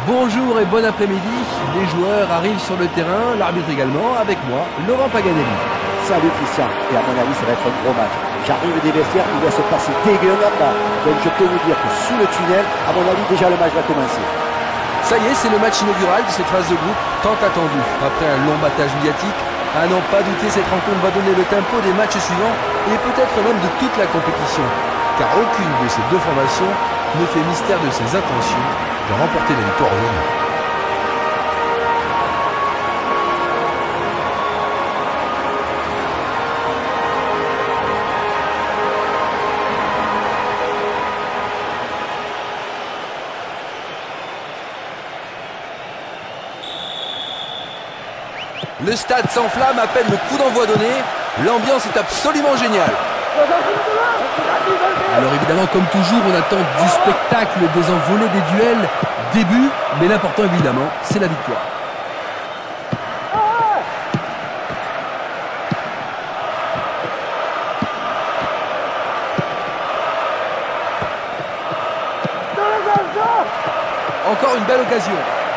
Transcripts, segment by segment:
Bonjour et bon après-midi, les joueurs arrivent sur le terrain, l'arbitre également, avec moi, Laurent Paganelli. Salut Christian, et à mon avis ça va être un gros match. J'arrive des vestiaires, il va se passer dégueu là-bas. Donc je peux vous dire que sous le tunnel, à mon avis déjà le match va commencer. Ça y est, c'est le match inaugural de cette phase de groupe, tant attendu. Après un long battage médiatique, à n'en pas douter, cette rencontre va donner le tempo des matchs suivants et peut-être même de toute la compétition. Car aucune de ces deux formations ne fait mystère de ses intentions de remporter la victoire aujourd'hui. Le stade s'enflamme à peine le coup d'envoi donné. L'ambiance est absolument géniale. Alors évidemment, comme toujours, on attend du spectacle, des envolées, des duels, des buts. Mais l'important évidemment, c'est la victoire. Encore une belle occasion.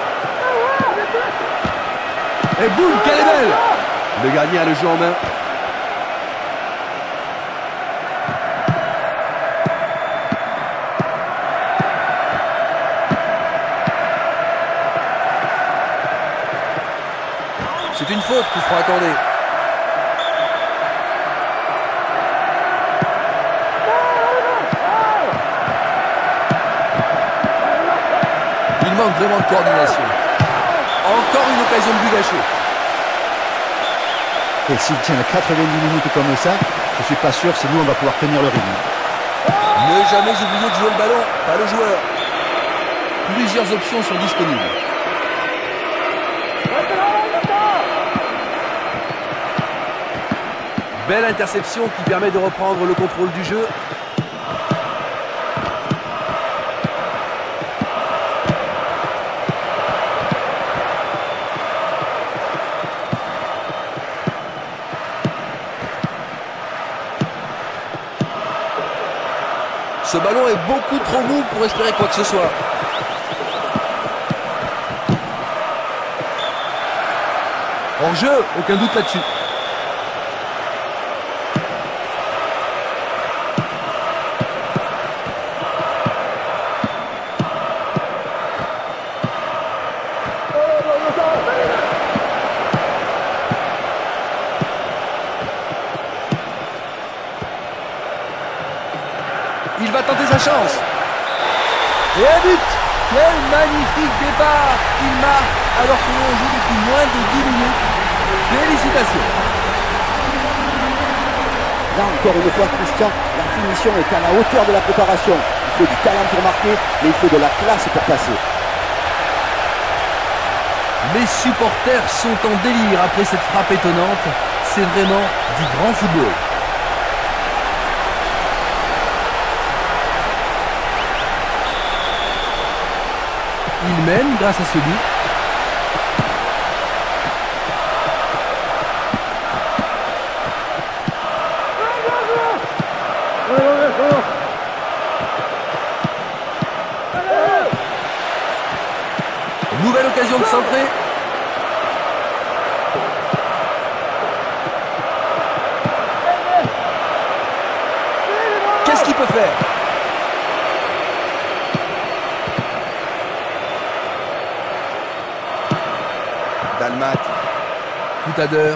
Et boum, quelle est belle! Le gardien a le jeu en main. C'est une faute qu'il faudra accorder. Il manque vraiment de coordination. Encore une occasion de but gâchée. Et s'il tient 90 minutes comme ça, je suis pas sûr si nous on va pouvoir tenir le rythme. Ne jamais oublier de jouer le ballon, pas le joueur. Plusieurs options sont disponibles. Belle interception qui permet de reprendre le contrôle du jeu. Ce ballon est beaucoup trop mou pour espérer quoi que ce soit. En jeu, aucun doute là-dessus. Il va tenter sa chance. Et un but. Quel magnifique départ. Il marque alors que l'on joue depuis moins de 10 minutes. Félicitations. Là encore une fois Christian, la finition est à la hauteur de la préparation. Il faut du talent pour marquer, mais il faut de la classe pour passer. Les supporters sont en délire après cette frappe étonnante. C'est vraiment du grand football. Il mène grâce à ce but. Nouvelle occasion de centrer. Qu'est-ce qu'il peut faire? Dalmat, Coutader.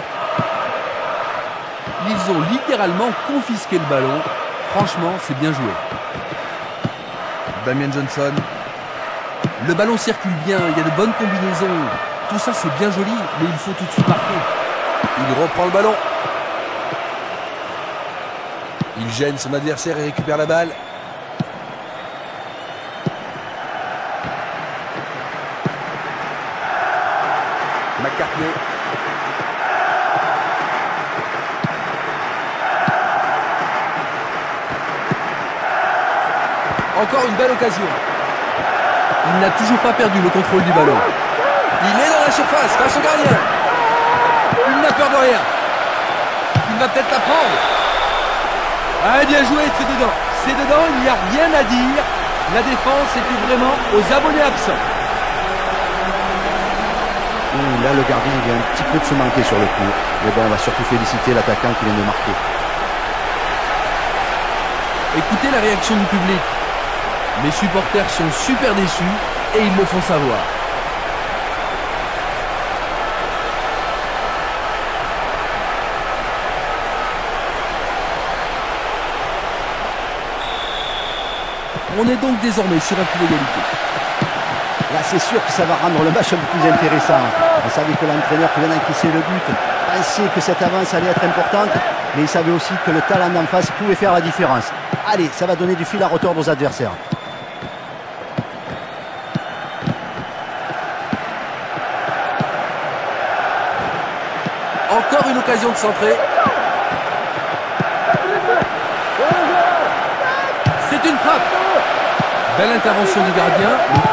Ils ont littéralement confisqué le ballon. Franchement, c'est bien joué. Damian Johnson. Le ballon circule bien, il y a de bonnes combinaisons. Tout ça, c'est bien joli, mais il faut tout de suite marquer. Il reprend le ballon. Il gêne son adversaire et récupère la balle. McCartney. Encore une belle occasion. Il n'a toujours pas perdu le contrôle du ballon. Il est dans la surface face au gardien. Il n'a peur de rien. Il va peut-être la prendre. Ah, bien joué, c'est dedans. C'est dedans, il n'y a rien à dire. La défense était vraiment aux abonnés absents. Là, le gardien il vient un petit peu de se manquer sur le coup. Mais bon, on va surtout féliciter l'attaquant qui vient de marquer. Écoutez la réaction du public. Mes supporters sont super déçus et ils me font savoir. On est donc désormais sur un coup d'égalité. Là, c'est sûr que ça va rendre le match un peu plus intéressant. On savait que l'entraîneur qui vient d'encaisser le but pensait que cette avance allait être importante, mais il savait aussi que le talent d'en face pouvait faire la différence. Allez, ça va donner du fil à retordre aux adversaires. Encore une occasion de centrer. C'est une frappe. Belle intervention du gardien.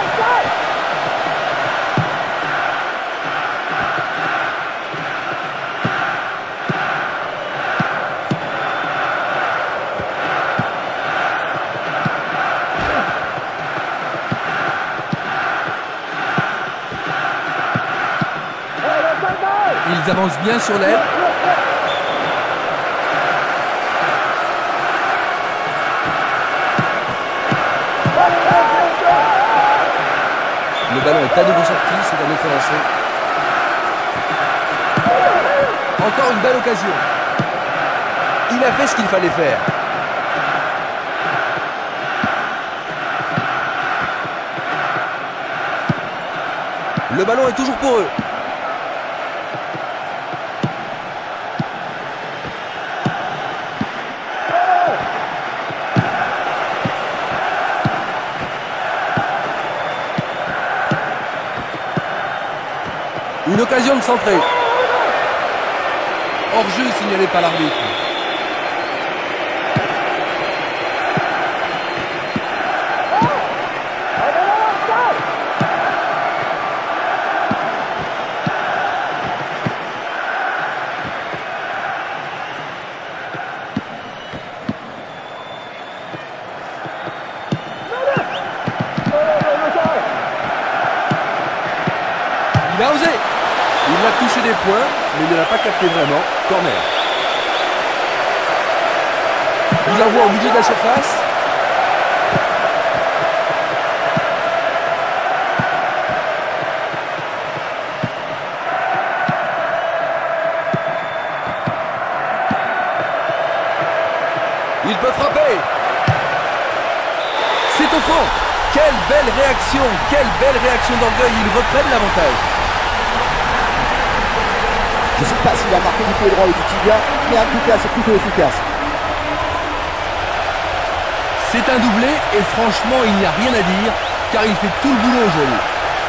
Ils avancent bien sur l'aile. Le ballon est à nouveau sorti, c'est un autre lancé. Encore une belle occasion. Il a fait ce qu'il fallait faire. Le ballon est toujours pour eux. Une occasion de centrer. Hors-jeu signalé par l'arbitre. Il a osé. Il a touché des points, mais il ne l'a pas capté vraiment. Corner. Il la voit au milieu de la surface. Il peut frapper. C'est au fond. Quelle belle réaction d'orgueil. Ils reprennent l'avantage. Je ne sais pas s'il a marqué du pied droit ou du tibia, mais en tout cas, c'est plutôt efficace. C'est un doublé et franchement, il n'y a rien à dire, car il fait tout le boulot aujourd'hui.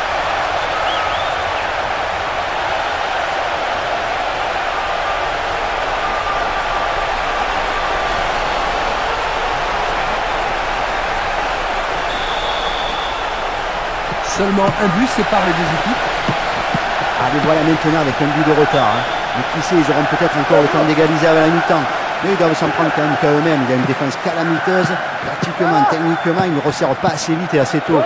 Seulement un but sépare les deux équipes. Ah, les voilà maintenant avec un but de retard. Mais qui sait, ils auront peut-être encore le temps d'égaliser avant la mi-temps. Mais ils doivent s'en prendre quand même qu'à eux-mêmes. Il y a une défense calamiteuse. Tactiquement, techniquement, ils ne resserrent pas assez vite et assez tôt.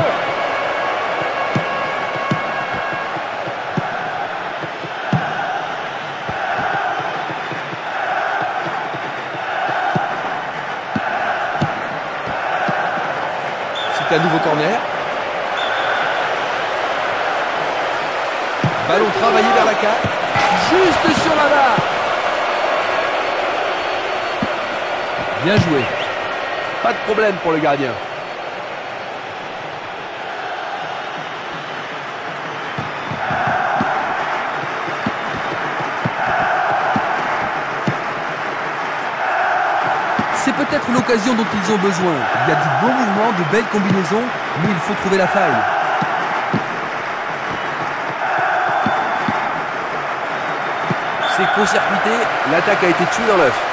C'est un nouveau corner. Ballon travaillé vers la carte. Juste sur la barre. Bien joué. Pas de problème pour le gardien. C'est peut-être l'occasion dont ils ont besoin. Il y a du bon mouvement, de belles combinaisons, mais il faut trouver la faille. C'est court-circuité, l'attaque a été tuée dans l'œuf.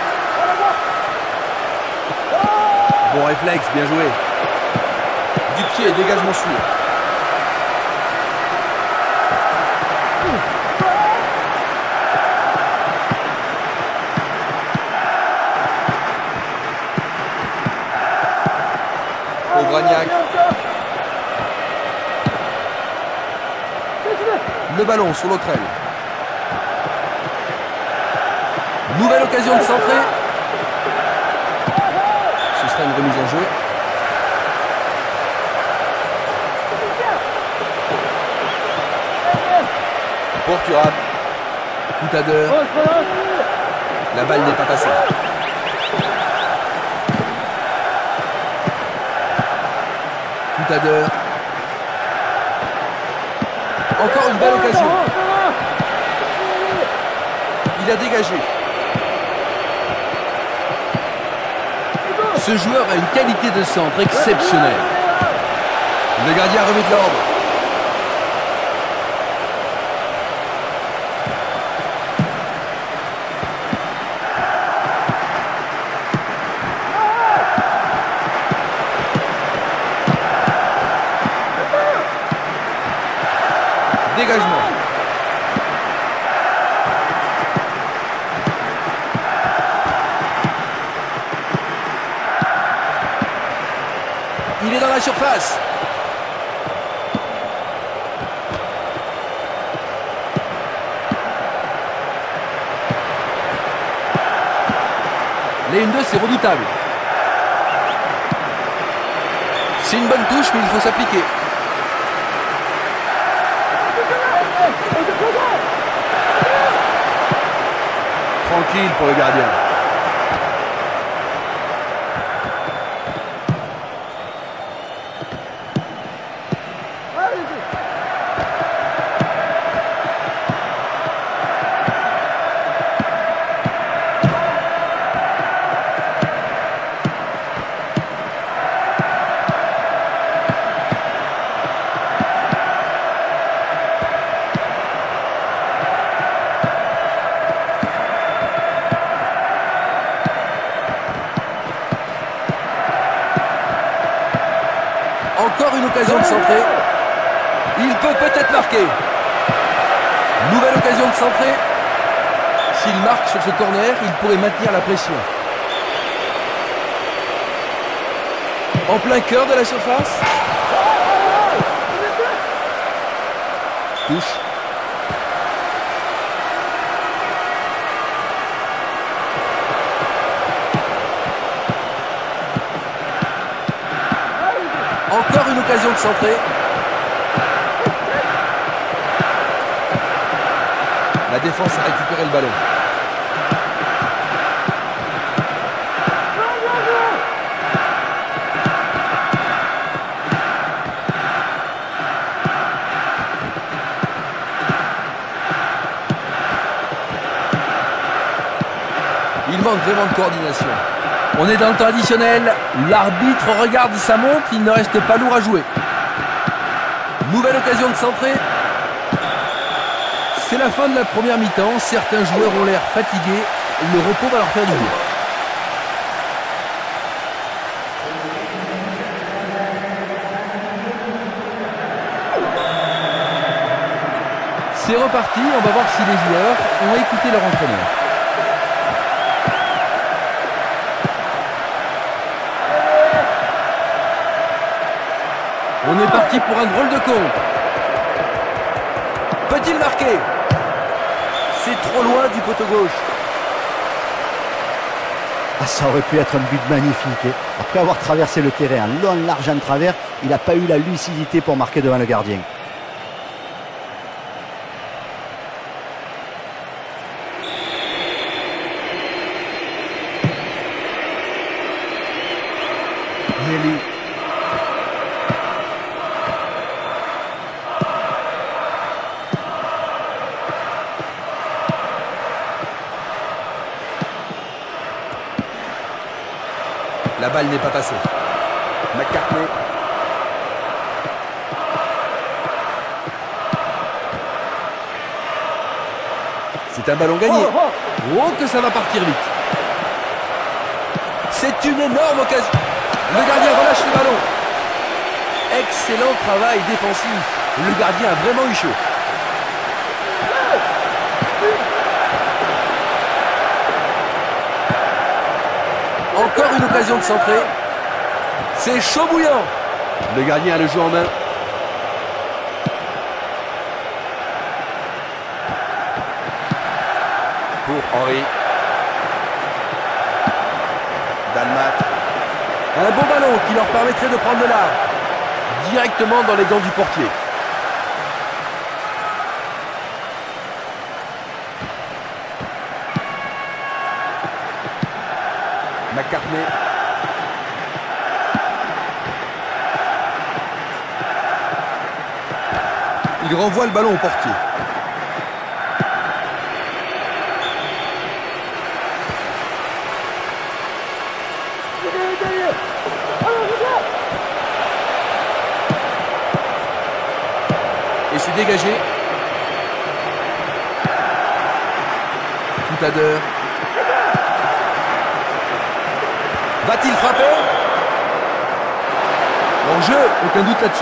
Bon réflexe, bien joué. Du pied, dégagement sûr. Aubragnac. Le ballon sur Lautrel. Nouvelle occasion de centrer. Ce sera une remise en jeu. Pour Thuram. Coutadeur. La balle n'est pas passée. Coutadeur. Encore une belle occasion. Il a dégagé. Ce joueur a une qualité de centre exceptionnelle. Le gardien remet de l'ordre. Dégagement. Il est dans la surface. Les 1-2, c'est redoutable. C'est une bonne touche, mais il faut s'appliquer. Tranquille pour le gardien. Encore une occasion de centrer. Il peut peut-être marquer. Nouvelle occasion de centrer. S'il marque sur ce corner, il pourrait maintenir la pression. En plein cœur de la surface. Touche. Encore une occasion de centrer. La défense a récupéré le ballon. Il manque vraiment de coordination. On est dans le temps additionnel. L'arbitre regarde sa montre. Il ne reste pas lourd à jouer. Nouvelle occasion de centrer. C'est la fin de la première mi-temps. Certains joueurs ont l'air fatigués. Le repos va leur faire du bien. C'est reparti. On va voir si les joueurs ont écouté leur entraîneur. On est parti pour un drôle de compte. Peut-il marquer? C'est trop loin du poteau gauche. Ah, ça aurait pu être un but magnifique. Après avoir traversé le terrain en long, large, en travers, il n'a pas eu la lucidité pour marquer devant le gardien. Nelly. La balle n'est pas passée. McCartney. C'est un ballon gagné. Oh, que ça va partir vite. C'est une énorme occasion. Le gardien relâche le ballon. Excellent travail défensif. Le gardien a vraiment eu chaud. Encore une occasion de centrer. C'est chaud bouillant. Le gardien a le jeu en main. pour Henry. Dalmat. Un bon ballon qui leur permettrait de prendre de large. Directement dans les gants du portier. McCartney. Il renvoie le ballon au portier. Et c'est dégagé. Coutadeur. Va-t-il frapper? En jeu, aucun doute là-dessus.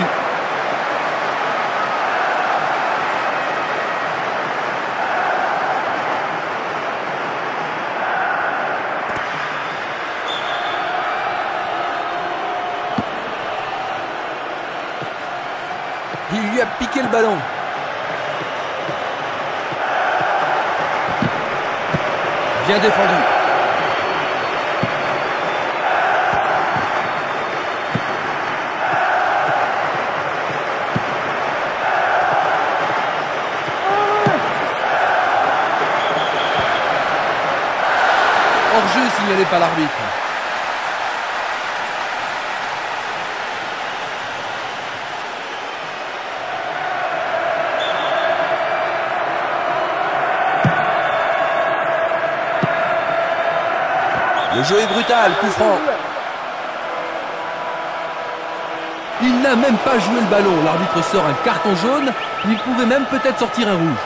Il lui a piqué le ballon. Bien défendu. Hors-jeu signalé par l'arbitre. Le jeu est brutal, coup franc. Il n'a même pas joué le ballon. L'arbitre sort un carton jaune. Il pouvait même peut-être sortir un rouge.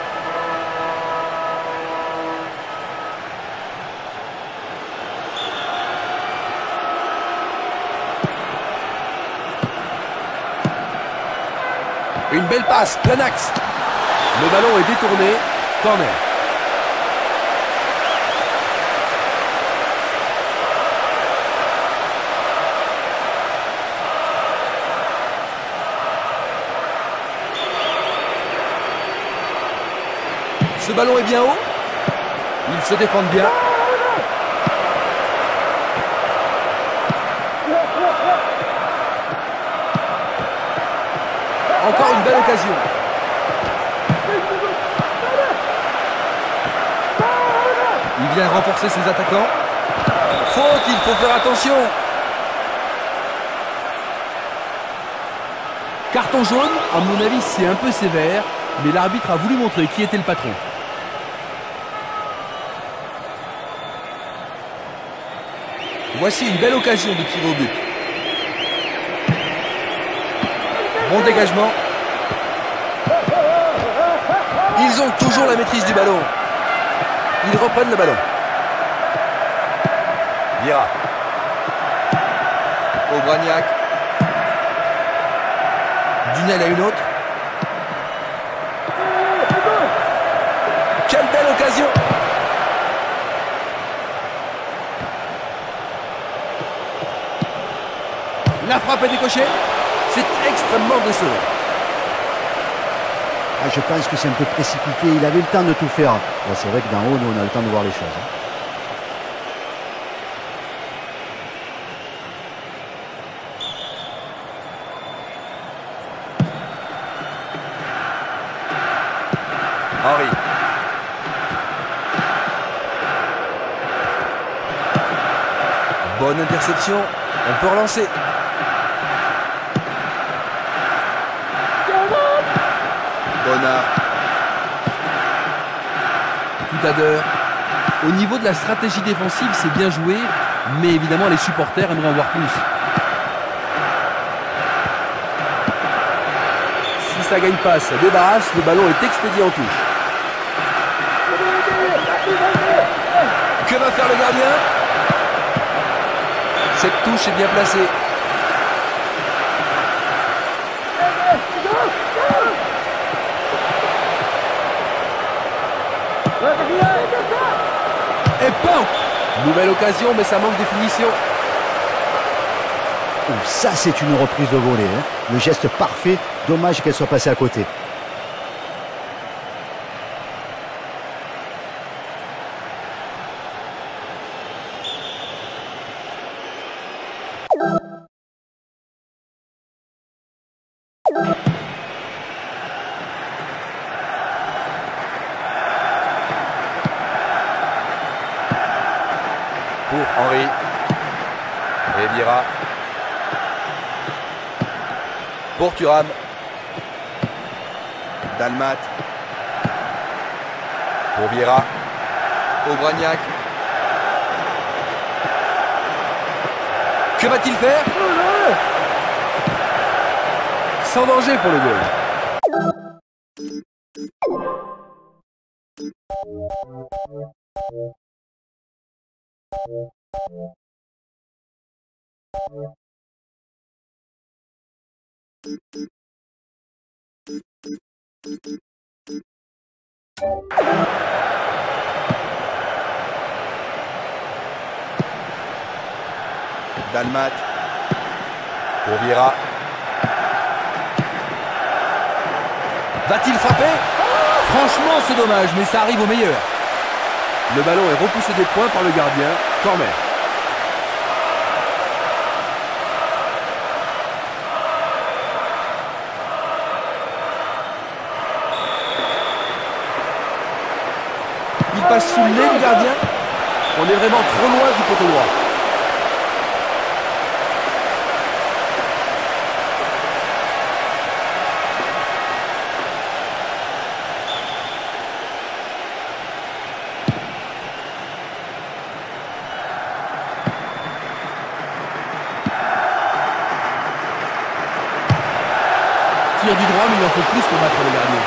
Une belle passe, plein axe. Le ballon est détourné. Corner. Ce ballon est bien haut. Ils se défendent bien. Encore une belle occasion. Il vient renforcer ses attaquants. Faute, il faut faire attention. Carton jaune, à mon avis c'est un peu sévère, mais l'arbitre a voulu montrer qui était le patron. Voici une belle occasion de tirer au but. Bon dégagement. Ils ont toujours la maîtrise du ballon. Ils reprennent le ballon. Vira. Aubragnac. Dunel à une autre. Quelle belle occasion! La frappe est décochée. C'est extrêmement décevant. Ah, je pense que c'est un peu précipité. Il avait le temps de tout faire. Bon, c'est vrai que d'en haut, nous, on a le temps de voir les choses. Henry. Bonne interception. On peut relancer. Bonnard. Coutadeur. Au niveau de la stratégie défensive, c'est bien joué, mais évidemment les supporters aimeraient en voir plus. Si ça gagne pas, ça débarrasse, le ballon est expédié en touche. Que va faire le gardien? Cette touche est bien placée. Et pan! Nouvelle occasion, mais ça manque de finition. Oh, ça, c'est une reprise de volée. Hein. Le geste parfait. Dommage qu'elle soit passée à côté. Pour Thuram. Dalmat. Pour Vieira. Obraniak. Que va-t-il faire? Sans danger pour le goal. Dalmat. Pour Vieira. Va-t-il frapper? Franchement, c'est dommage, mais ça arrive au meilleur. Le ballon est repoussé des points par le gardien. Corner. Il passe sous le nez du gardien. On est vraiment trop loin du poteau droit. Tire du droit, mais il en faut plus pour battre le gardien.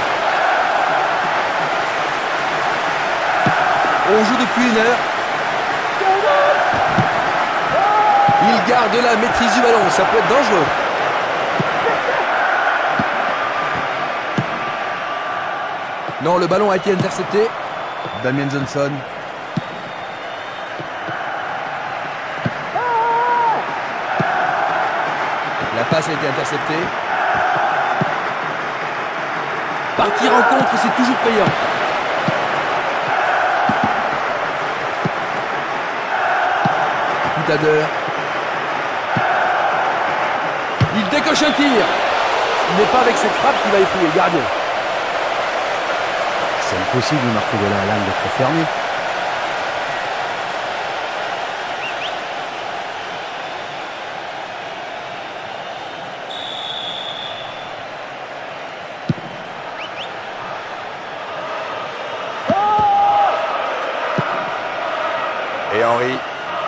On joue depuis une heure. Il garde la maîtrise du ballon, ça peut être dangereux. Non, le ballon a été intercepté. Damien Johnson. La passe a été interceptée. Partir en contre, c'est toujours payant. Tader. Il décoche un tir. Il n'est pas avec cette frappe qu'il va effrayer le gardien. C'est impossible de marquer de là à l'angle très fermé. Et Henry.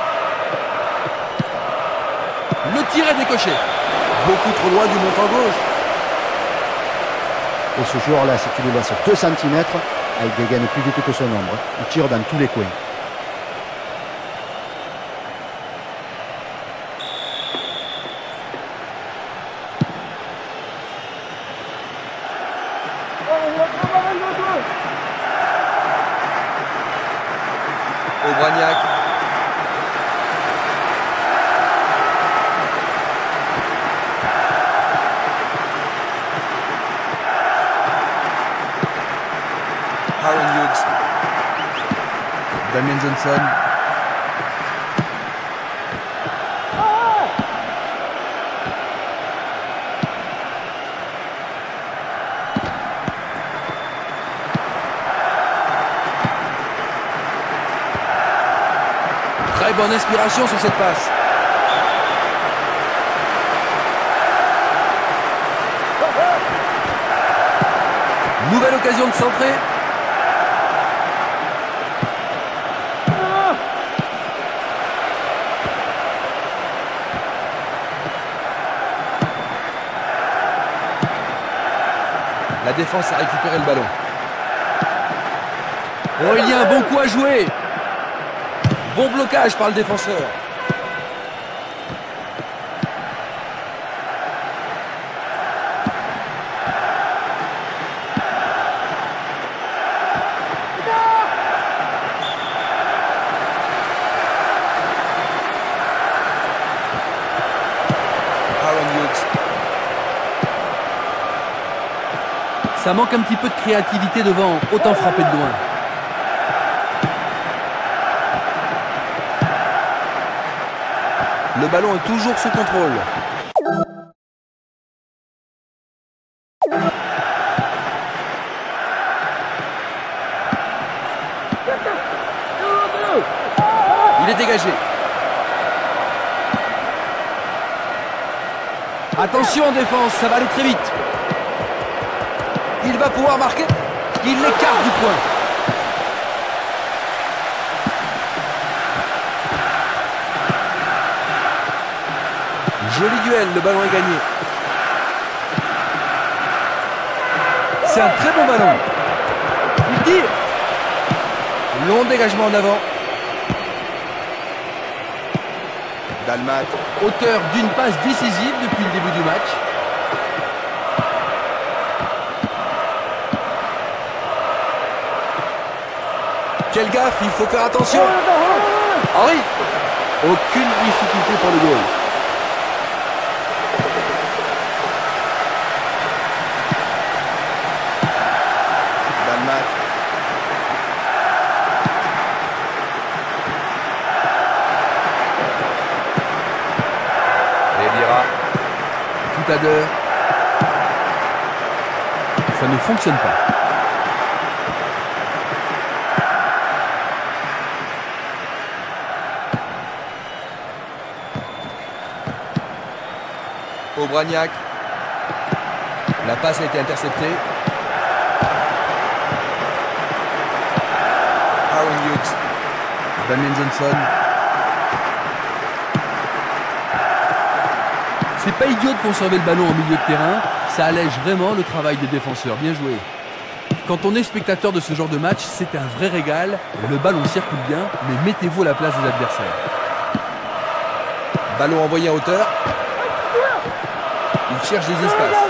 Le tir est décoché. Beaucoup trop loin du montant gauche. Et ce joueur-là, si tu le laisses 2 cm, il dégaine plus vite que son ombre. Il tire dans tous les coins. Obraniak. Aaron Hughes. Damien Johnson. Très bonne inspiration sur cette passe. Nouvelle occasion de centrer. La défense a récupéré le ballon. Oh, il y a un bon coup à jouer. Bon blocage par le défenseur. Aaron Hughes. Ça manque un petit peu de créativité devant, autant frapper de loin. Le ballon est toujours sous contrôle. Il est dégagé. Attention en défense, ça va aller très vite. Il va pouvoir marquer. Il l'écarte du point. Joli duel, le ballon est gagné. C'est un très bon ballon. Il tire. Long dégagement en avant. Dalmat. Auteur d'une passe décisive depuis le début du match. Quelle gaffe, il faut faire attention. Henry. Aucune difficulté pour le goal. Dalmat. Evira. Tout à l'heure. Ça ne fonctionne pas. Obraniak. La passe a été interceptée. Aaron Hughes. Damien Johnson. C'est pas idiot de conserver le ballon en milieu de terrain. Ça allège vraiment le travail des défenseurs. Bien joué. Quand on est spectateur de ce genre de match, c'est un vrai régal. Le ballon circule bien, mais mettez-vous à la place des adversaires. Ballon envoyé en hauteur. Il cherche des espaces.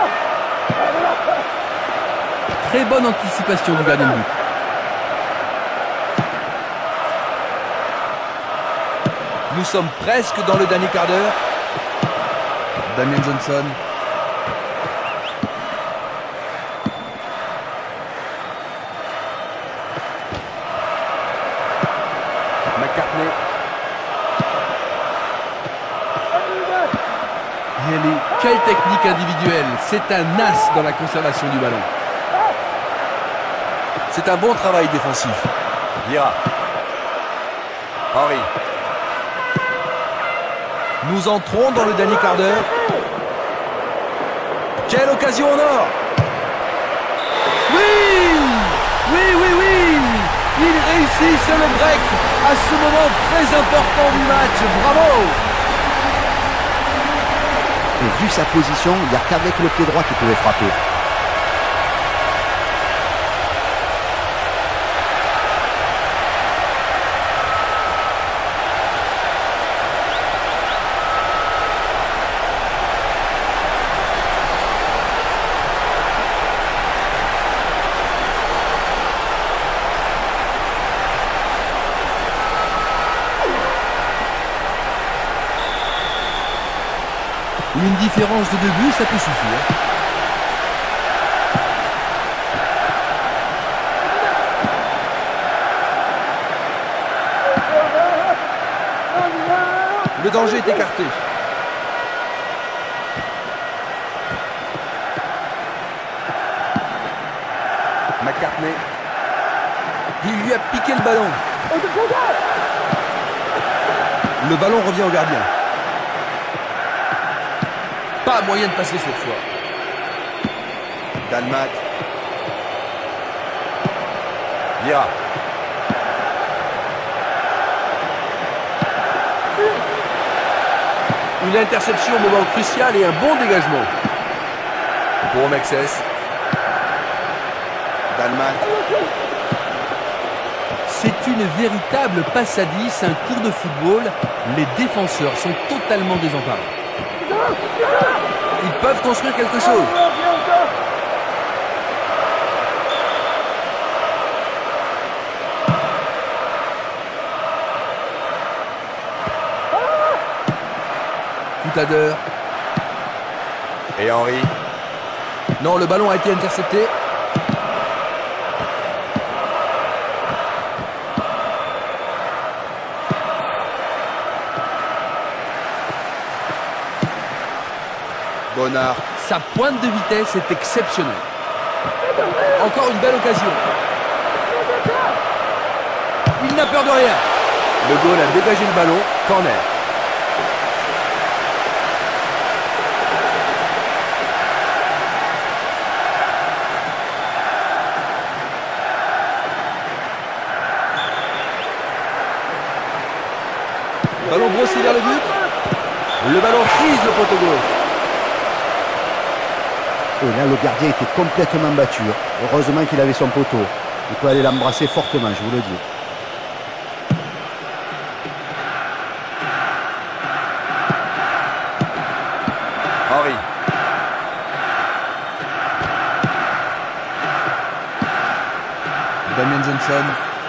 Très bonne anticipation du gardien de but. Nous sommes presque dans le dernier quart d'heure. Damien Johnson. McCartney. Yeli. Quelle technique individuelle. C'est un as dans la conservation du ballon. C'est un bon travail défensif. Vira. Henry. Nous entrons dans le dernier quart d'heure. Quelle occasion en or! Oui! Oui, oui, oui! Il réussit sur le break à ce moment très important du match. Bravo! Et vu sa position, il n'y a qu'avec le pied droit qu'il pouvait frapper. Une différence de 2 buts, ça peut suffire. Le danger est écarté. McCartney. Il lui a piqué le ballon. Le ballon revient au gardien. Pas moyen de passer cette fois. Dalmat. Vira. Une interception au moment crucial et un bon dégagement. Pour Mexès. Dalmat. C'est une véritable passe à 10, un cours de football. Les défenseurs sont totalement désemparés. Ils peuvent construire quelque chose. Tout à l'heure. Et Henry. Non, le ballon a été intercepté. Bonnard. Sa pointe de vitesse est exceptionnelle. Encore une belle occasion. Il n'a peur de rien. Le goal a dégagé le ballon. Corner. ballon brossé vers le but. Le ballon frise le poteau gauche. Et là, le gardien était complètement battu. Heureusement qu'il avait son poteau. Il peut aller l'embrasser fortement, je vous le dis. Henry. Damien Johnson.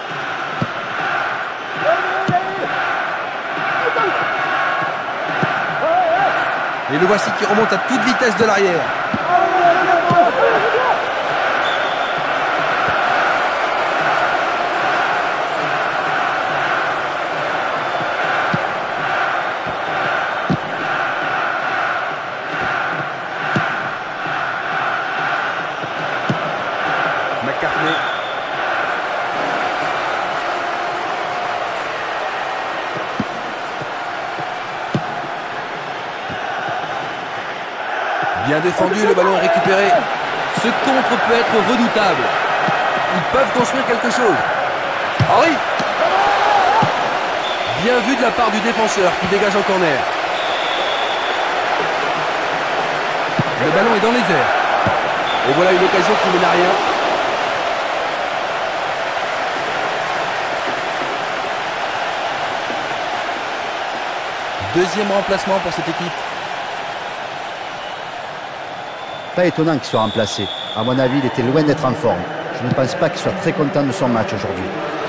Et le voici qui remonte à toute vitesse de l'arrière. McCartney. Bien défendu, le ballon est récupéré. Ce contre peut être redoutable. Ils peuvent construire quelque chose. Henry. Bien vu de la part du défenseur qui dégage en corner. Le ballon est dans les airs. Et voilà une occasion qui mène à rien. Deuxième remplacement pour cette équipe. Pas étonnant qu'il soit remplacé. À mon avis, il était loin d'être en forme. Je ne pense pas qu'il soit très content de son match aujourd'hui.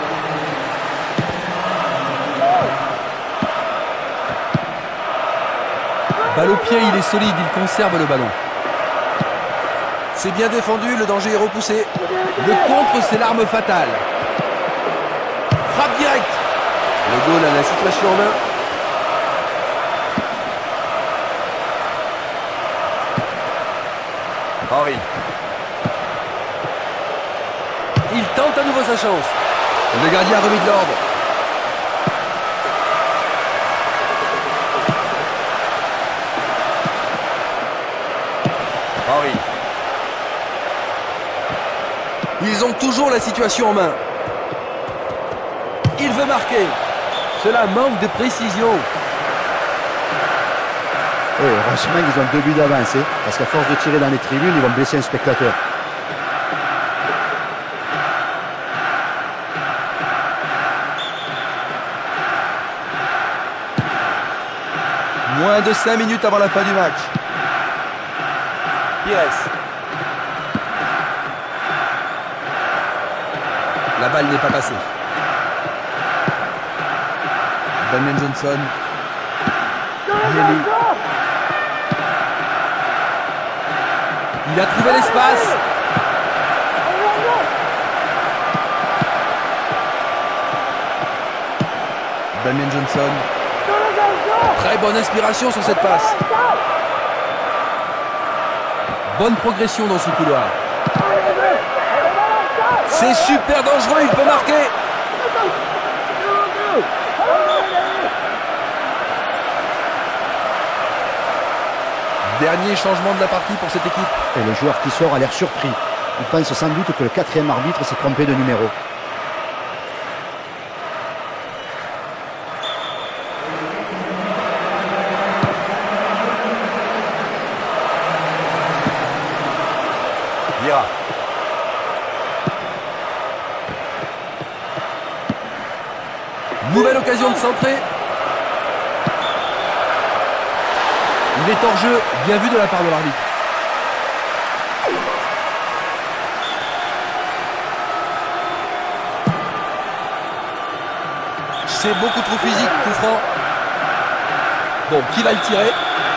Balle au pied, il est solide, il conserve le ballon. C'est bien défendu, le danger est repoussé. Le contre, c'est l'arme fatale. Frappe directe. Le goal a la situation en main. Henry. Il tente à nouveau sa chance. Le gardien a remis de l'ordre. Henry. Ils ont toujours la situation en main. Il veut marquer. Cela manque de précision. Et heureusement, ils ont 2 buts d'avance, parce qu'à force de tirer dans les tribunes, ils vont blesser un spectateur. Moins de 5 minutes avant la fin du match. Pires. La balle n'est pas passée. Damien Johnson. Mieli. Il a trouvé l'espace. Damien Johnson. Très bonne inspiration sur cette passe. Bonne progression dans ce couloir. C'est super dangereux, il peut marquer. Dernier changement de la partie pour cette équipe. Et le joueur qui sort a l'air surpris. Il pense sans doute que le 4e arbitre s'est trompé de numéro. Vira. Nouvelle occasion de centrer. Il est hors jeu, bien vu de la part de l'arbitre. C'est beaucoup trop physique, coup franc. Bon, qui va le tirer?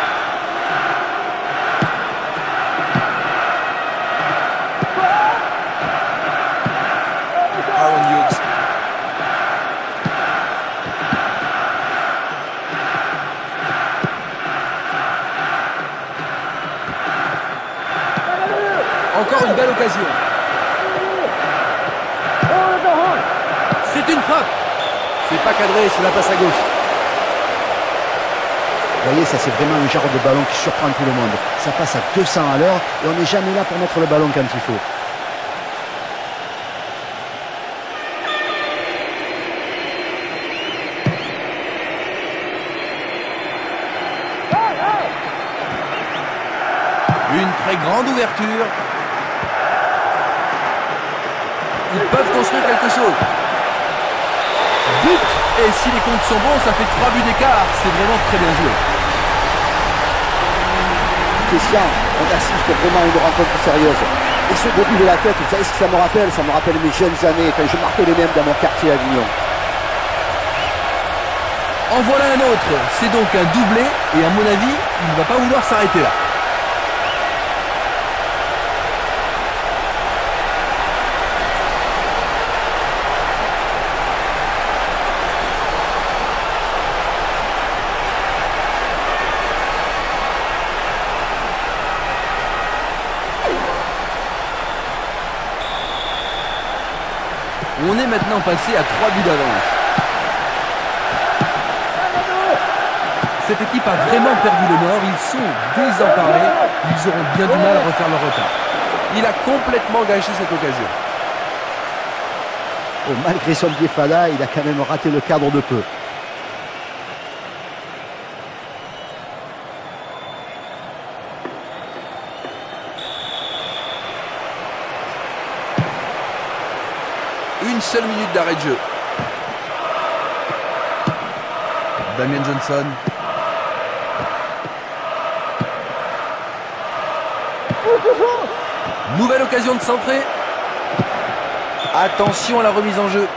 Aaron Hughes. Encore une belle occasion. C'est une frappe. C'est pas cadré, c'est la passe à gauche. Vous voyez, ça c'est vraiment un genre de ballon qui surprend tout le monde. Ça passe à 200 à l'heure et on n'est jamais là pour mettre le ballon quand il faut. Une très grande ouverture. Ils peuvent construire quelque chose. But. Et si les comptes sont bons, ça fait 3 buts d'écart. C'est vraiment très bien joué. Christian, on assiste vraiment à une rencontre sérieuse. Et ce début de la tête, vous savez ce que ça me rappelle? Ça me rappelle mes jeunes années, quand je marquais les mêmes dans mon quartier à Avignon. En voilà un autre. C'est donc un doublé. Et à mon avis, il ne va pas vouloir s'arrêter là. On est maintenant passé à 3 buts d'avance. Cette équipe a vraiment perdu le nord. Ils sont désemparés. Ils auront bien du mal à refaire leur retard. Il a complètement gâché cette occasion. Oh, malgré son défala, il a quand même raté le cadre de peu. Une seule minute d'arrêt de jeu. Damien Johnson. Nouvelle occasion de centrer. Attention à la remise en jeu.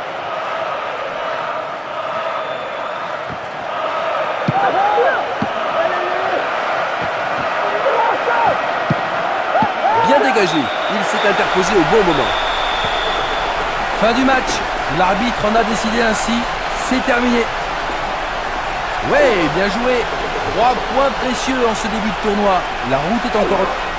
Bien dégagé. Il s'est interposé au bon moment. Fin du match. L'arbitre en a décidé ainsi. C'est terminé. Ouais, bien joué. 3 points précieux en ce début de tournoi. La route est encore...